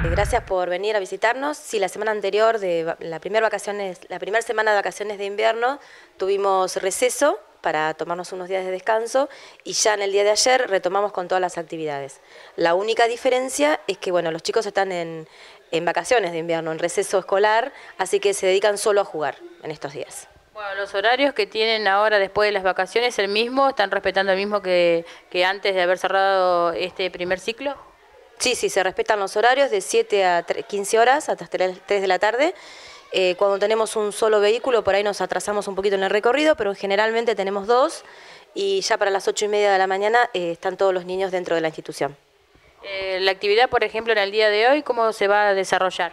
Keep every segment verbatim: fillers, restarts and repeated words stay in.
Gracias por venir a visitarnos. Sí, la semana anterior, de la primera vacaciones, la primera semana de vacaciones de invierno, tuvimos receso para tomarnos unos días de descanso y ya en el día de ayer retomamos con todas las actividades. La única diferencia es que bueno, los chicos están en, en vacaciones de invierno, en receso escolar, así que se dedican solo a jugar en estos días. Bueno, los horarios que tienen ahora después de las vacaciones, ¿el mismo? ¿Están respetando el mismo que, que antes de haber cerrado este primer ciclo? Sí, sí, se respetan los horarios de siete a quince horas hasta tres de la tarde. Eh, cuando tenemos un solo vehículo, por ahí nos atrasamos un poquito en el recorrido, pero generalmente tenemos dos y ya para las ocho y media de la mañana eh, están todos los niños dentro de la institución. Eh, la actividad, por ejemplo, en el día de hoy, ¿cómo se va a desarrollar?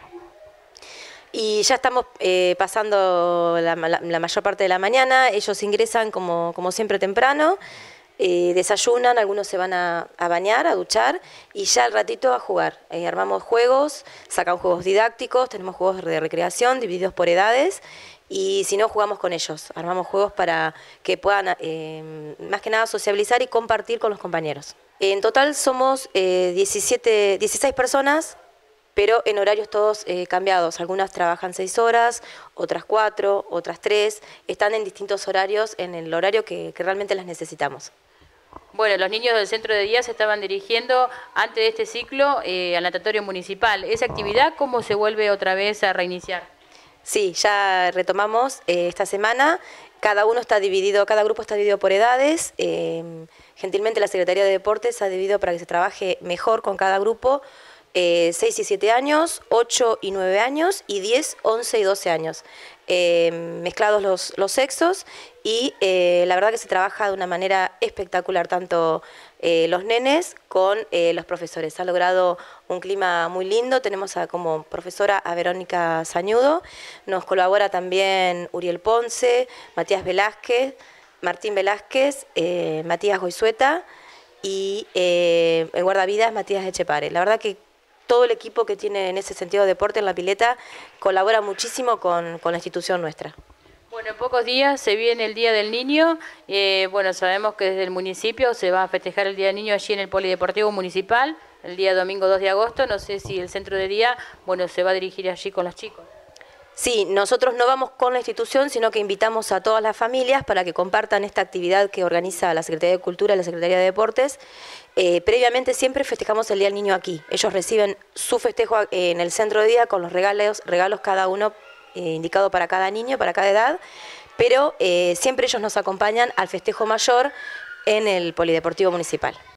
Y ya estamos eh, pasando la, la, la mayor parte de la mañana, ellos ingresan como, como siempre temprano, eh, desayunan, algunos se van a, a bañar, a duchar y ya al ratito a jugar. Eh, armamos juegos, sacan juegos didácticos, tenemos juegos de recreación divididos por edades y si no jugamos con ellos, armamos juegos para que puedan eh, más que nada sociabilizar y compartir con los compañeros. En total somos eh, diecisiete, dieciséis personas, pero en horarios todos eh, cambiados. Algunas trabajan seis horas, otras cuatro, otras tres. Están en distintos horarios, en el horario que, que realmente las necesitamos. Bueno, los niños del centro de día se estaban dirigiendo antes de este ciclo eh, al natatorio municipal. ¿Esa actividad cómo se vuelve otra vez a reiniciar? Sí, ya retomamos eh, esta semana. Cada uno está dividido, cada grupo está dividido por edades. Eh, gentilmente la Secretaría de Deportes ha dividido para que se trabaje mejor con cada grupo. Eh, seis y siete años, ocho y nueve años y diez, once y doce años. Eh, mezclados los, los sexos y eh, la verdad que se trabaja de una manera espectacular, tanto eh, los nenes con eh, los profesores. Ha logrado un clima muy lindo, tenemos a, como profesora a Verónica Sañudo, nos colabora también Uriel Ponce, Matías Velázquez, Martín Velázquez, eh, Matías Goizueta y eh, el guardavidas Matías Echepare. La verdad que todo el equipo que tiene en ese sentido deporte en la pileta colabora muchísimo con, con la institución nuestra. Bueno, en pocos días se viene el Día del Niño. Eh, bueno, sabemos que desde el municipio se va a festejar el Día del Niño allí en el Polideportivo Municipal, el día domingo dos de agosto. No sé si el centro de día, bueno, se va a dirigir allí con los chicos. Sí, nosotros no vamos con la institución, sino que invitamos a todas las familias para que compartan esta actividad que organiza la Secretaría de Cultura y la Secretaría de Deportes. Eh, previamente siempre festejamos el Día del Niño aquí. Ellos reciben su festejo en el centro de día con los regalos, regalos cada uno eh, indicado para cada niño, para cada edad, pero eh, siempre ellos nos acompañan al festejo mayor en el Polideportivo Municipal.